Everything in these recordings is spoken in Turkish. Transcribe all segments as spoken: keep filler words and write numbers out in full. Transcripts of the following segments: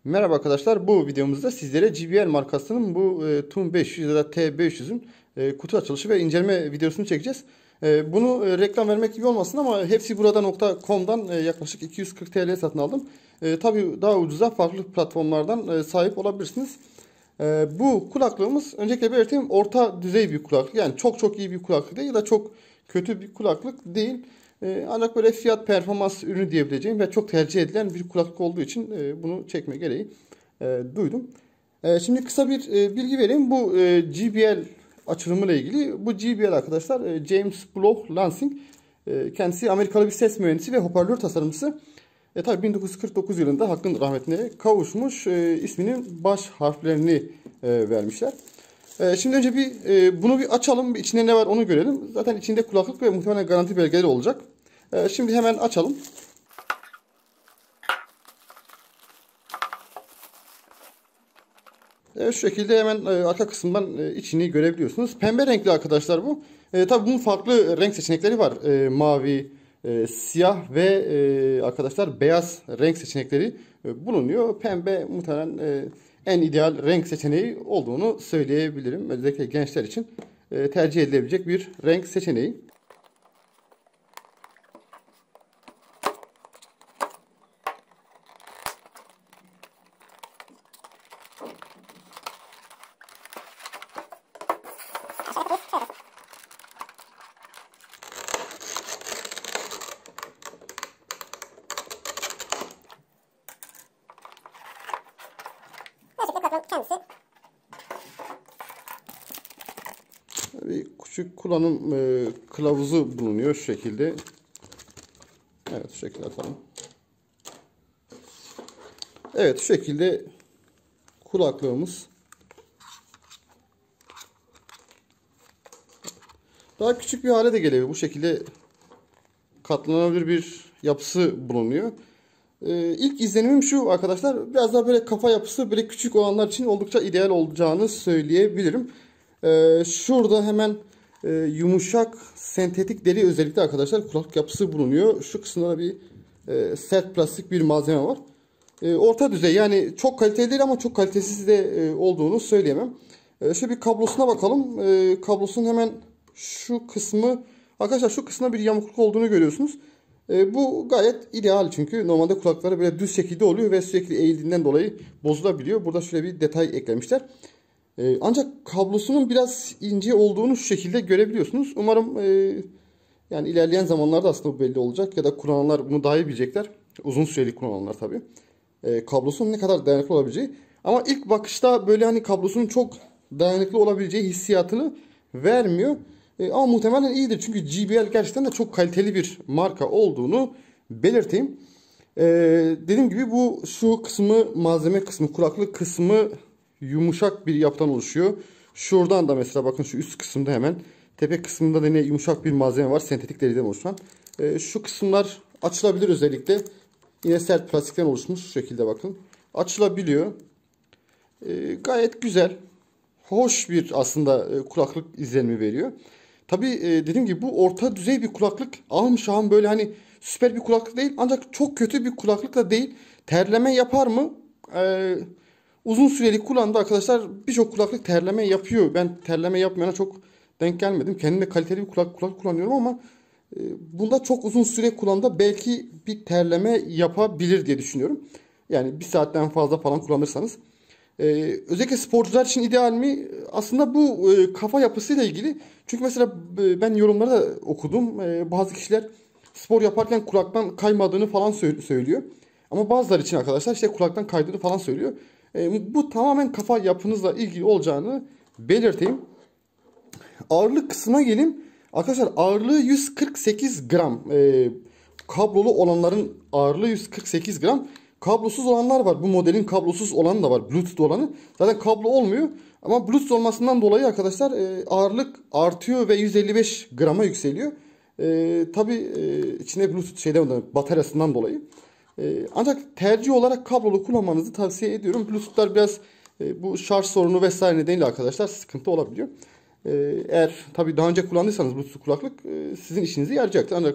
Merhaba arkadaşlar, bu videomuzda sizlere J B L markasının bu e, TUN beş yüz ya da T beş yüzün e, kutu açılışı ve inceleme videosunu çekeceğiz. E, bunu e, reklam vermek gibi olmasın ama hepsi burada nokta com'dan e, yaklaşık iki yüz kırk T L satın aldım. E, tabii daha ucuza farklı platformlardan e, sahip olabilirsiniz. E, bu kulaklığımız, öncelikle belirteyim, orta düzey bir kulaklık. Yani çok çok iyi bir kulaklık değil ya da çok kötü bir kulaklık değil. E, ancak böyle fiyat performans ürünü diyebileceğim ve çok tercih edilen bir kulaklık olduğu için e, bunu çekme gereği e, duydum. E, şimdi kısa bir e, bilgi vereyim. Bu e, J B L açılımı ile ilgili. Bu J B L arkadaşlar e, James Bloch Lansing. E, kendisi Amerikalı bir ses mühendisi ve hoparlör tasarımcısı. E, tabii bin dokuz yüz kırk dokuz yılında hakkın rahmetine kavuşmuş. E, isminin baş harflerini e, vermişler. E, şimdi önce bir e, bunu bir açalım. Bir içinde ne var onu görelim. Zaten içinde kulaklık ve muhtemelen garanti belgeleri olacak. E, şimdi hemen açalım. E, şu şekilde hemen e, arka kısımdan e, içini görebiliyorsunuz. Pembe renkli arkadaşlar bu. E, tabii bunun farklı renk seçenekleri var. E, mavi, e, siyah ve e, arkadaşlar beyaz renk seçenekleri e, bulunuyor. Pembe muhtemelen e, en ideal renk seçeneği olduğunu söyleyebilirim. Özellikle gençler için e, tercih edilebilecek bir renk seçeneği. Kendisi. Bir küçük kullanım e, kılavuzu bulunuyor şu şekilde. Evet, şu şekilde atalım. Evet, şu şekilde kulaklığımız. Daha küçük bir hale de gelebilir. Bu şekilde katlanabilir bir yapısı bulunuyor. Ee, ilk izlenimim şu arkadaşlar. Biraz daha böyle kafa yapısı böyle küçük olanlar için oldukça ideal olacağını söyleyebilirim. Ee, şurada hemen e, yumuşak sentetik deri özellikle arkadaşlar kulaklık yapısı bulunuyor. Şu kısımda da bir e, sert plastik bir malzeme var. E, orta düzey, yani çok kaliteli değil ama çok kalitesiz de e, olduğunu söyleyemem. E, şöyle bir kablosuna bakalım. E, kablosunun hemen şu kısmı arkadaşlar, şu kısmında bir yamukluk olduğunu görüyorsunuz. E, bu gayet ideal çünkü normalde kulakları böyle düz şekilde oluyor ve sürekli eğildiğinden dolayı bozulabiliyor. Burada şöyle bir detay eklemişler. E, ancak kablosunun biraz ince olduğunu şu şekilde görebiliyorsunuz. Umarım e, yani ilerleyen zamanlarda aslında bu belli olacak ya da kullananlar bunu daha iyi bilecekler. Uzun süreli kullananlar tabii. E, kablosunun ne kadar dayanıklı olabileceği. Ama ilk bakışta böyle hani kablosunun çok dayanıklı olabileceği hissiyatını vermiyor. E, ama muhtemelen iyidir. Çünkü J B L gerçekten de çok kaliteli bir marka olduğunu belirteyim. E, dediğim gibi bu şu kısmı, malzeme kısmı, kulaklık kısmı yumuşak bir yapıdan oluşuyor. Şuradan da mesela bakın, şu üst kısımda hemen tepe kısmında da yine yumuşak bir malzeme var. Sentetik deriden oluşan. E, şu kısımlar açılabilir özellikle. Yine sert plastikten oluşmuş şu şekilde bakın. Açılabiliyor. E, gayet güzel. Hoş bir aslında e, kulaklık izlenimi veriyor. Tabii e, dediğim gibi bu orta düzey bir kulaklık. Ahım şahım böyle hani süper bir kulaklık değil. Ancak çok kötü bir kulaklık da değil. Terleme yapar mı? E, uzun süreli kullandı arkadaşlar. Birçok kulaklık terleme yapıyor. Ben terleme yapmayana çok denk gelmedim. Kendim de kaliteli bir kulak, kulak kullanıyorum ama e, bunda çok uzun süre kullandı. Belki bir terleme yapabilir diye düşünüyorum. Yani bir saatten fazla falan kullanırsanız. Ee, özellikle sporcular için ideal mi? Aslında bu e, kafa yapısıyla ilgili. Çünkü mesela e, ben yorumları da okudum. E, bazı kişiler spor yaparken kulaktan kaymadığını falan sö söylüyor. Ama bazıları için arkadaşlar işte kulaktan kaydığını falan söylüyor. E, bu tamamen kafa yapınızla ilgili olacağını belirteyim. Ağırlık kısmına gelin. Arkadaşlar ağırlığı yüz kırk sekiz gram. E, kablolu olanların ağırlığı yüz kırk sekiz gram. Kablosuz olanlar var. Bu modelin kablosuz olanı da var. Bluetooth olanı. Zaten kablo olmuyor. Ama Bluetooth olmasından dolayı arkadaşlar e, ağırlık artıyor ve yüz elli beş grama yükseliyor. E, Tabi e, içinde Bluetooth şeyden, bataryasından dolayı. E, ancak tercih olarak kablolu kullanmanızı tavsiye ediyorum. Bluetooth'lar biraz e, bu şarj sorunu vesaire nedeniyle arkadaşlar sıkıntı olabiliyor. E, eğer tabi daha önce kullandıysanız Bluetooth kulaklık e, sizin işinizi yarayacaktır. Ancak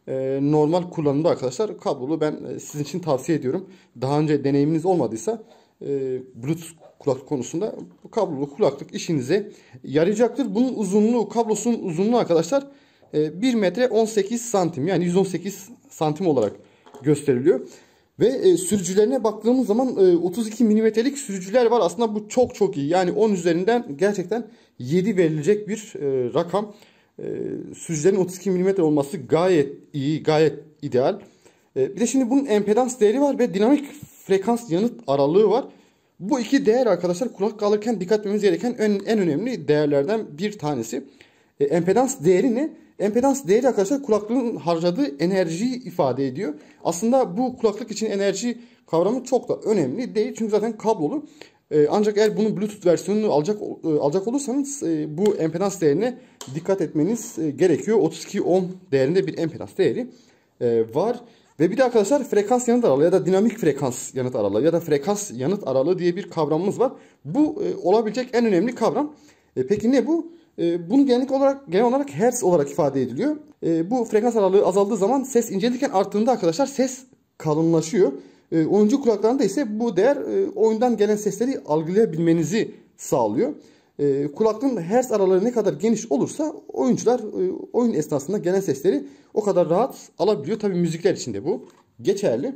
e, normal kullanımda arkadaşlar kablolu ben e, sizin için tavsiye ediyorum. Daha önce deneyiminiz olmadıysa e, Bluetooth kulaklık konusunda bu kablolu kulaklık işinize yarayacaktır. Bunun uzunluğu, kablosunun uzunluğu arkadaşlar e, bir metre on sekiz santim, yani yüz on sekiz santim olarak gösteriliyor. Ve e, sürücülerine baktığımız zaman e, otuz iki milimetrelik sürücüler var. Aslında bu çok çok iyi. Yani on üzerinden gerçekten yedi verilecek bir e, rakam. E, sürücülerin otuz iki milimetre olması gayet iyi, gayet ideal. E, bir de şimdi bunun empedans değeri var ve dinamik frekans yanıt aralığı var. Bu iki değer arkadaşlar kulaklık alırken dikkat etmemiz gereken en, en önemli değerlerden bir tanesi. E, empedans değeri ne? Empedans değeri arkadaşlar kulaklığın harcadığı enerjiyi ifade ediyor. Aslında bu kulaklık için enerji kavramı çok da önemli değil. Çünkü zaten kablolu. Ee, ancak eğer bunun Bluetooth versiyonunu alacak e, alacak olursanız e, bu empedans değerine dikkat etmeniz e, gerekiyor. otuz iki ohm değerinde bir empedans değeri e, var. Ve bir de arkadaşlar frekans yanıt aralığı ya da dinamik frekans yanıt aralığı ya da frekans yanıt aralığı diye bir kavramımız var. Bu e, olabilecek en önemli kavram. E, peki ne bu? E, bunu genel olarak genel olarak hertz olarak ifade ediliyor. E, bu frekans aralığı azaldığı zaman ses incelirken arttığında arkadaşlar ses kalınlaşıyor. E, oyuncu kulaklarında ise bu değer e, oyundan gelen sesleri algılayabilmenizi sağlıyor. E, kulaklığın hertz aralığı ne kadar geniş olursa oyuncular e, oyun esnasında gelen sesleri o kadar rahat alabiliyor. Tabii müzikler için de bu geçerli.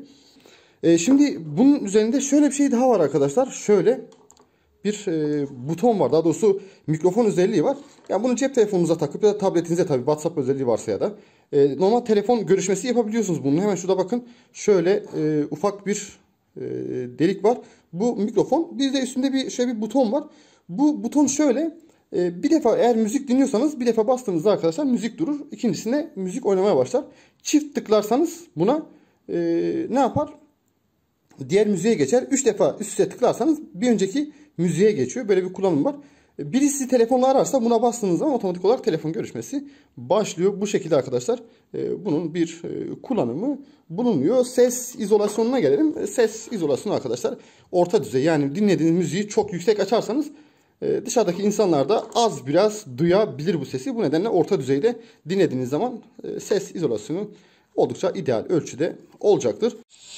E, şimdi bunun üzerinde şöyle bir şey daha var arkadaşlar. Şöyle bir e, buton var. Daha doğrusu mikrofon özelliği var. Yani bunu cep telefonunuza takıp ya da tabletinize, tabii WhatsApp özelliği varsa ya da e, normal telefon görüşmesi yapabiliyorsunuz bunun. Hemen şurada bakın. Şöyle e, ufak bir e, delik var. Bu mikrofon. Bir de üstünde bir şöyle bir buton var. Bu buton şöyle. E, bir defa eğer müzik dinliyorsanız bir defa bastığınızda arkadaşlar müzik durur. İkincisine müzik oynamaya başlar. Çift tıklarsanız buna e, ne yapar? Diğer müziğe geçer. üç defa üst üste tıklarsanız bir önceki müziğe geçiyor. Böyle bir kullanım var. Birisi telefonla ararsa buna bastığınız zaman otomatik olarak telefon görüşmesi başlıyor. Bu şekilde arkadaşlar bunun bir kullanımı bulunuyor. Ses izolasyonuna gelelim. Ses izolasyonu arkadaşlar orta düzey. Yani dinlediğiniz müziği çok yüksek açarsanız dışarıdaki insanlar da az biraz duyabilir bu sesi. Bu nedenle orta düzeyde dinlediğiniz zaman ses izolasyonu oldukça ideal ölçüde olacaktır.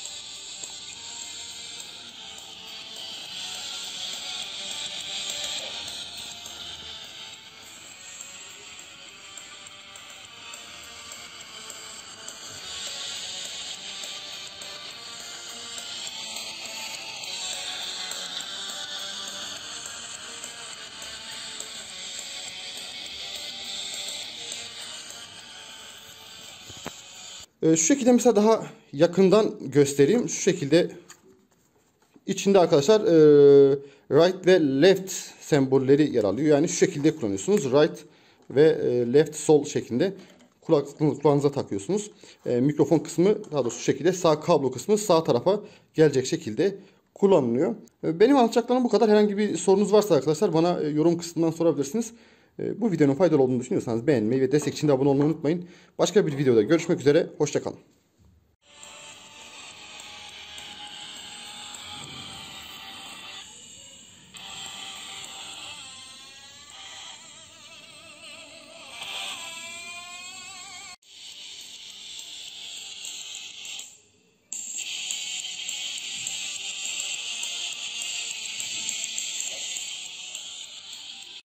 Şu şekilde mesela daha yakından göstereyim. Şu şekilde içinde arkadaşlar e, right ve left sembolleri yer alıyor. Yani şu şekilde kullanıyorsunuz. Right ve e, left sol şeklinde kulağınıza takıyorsunuz. E, mikrofon kısmı daha doğrusu şu şekilde, sağ kablo kısmı sağ tarafa gelecek şekilde kullanılıyor. E, benim anlatacaklarım bu kadar. Herhangi bir sorunuz varsa arkadaşlar bana e, yorum kısmından sorabilirsiniz. Bu videonun faydalı olduğunu düşünüyorsanız beğenmeyi ve destek için de abone olmayı unutmayın. Başka bir videoda görüşmek üzere. Hoşça kalın.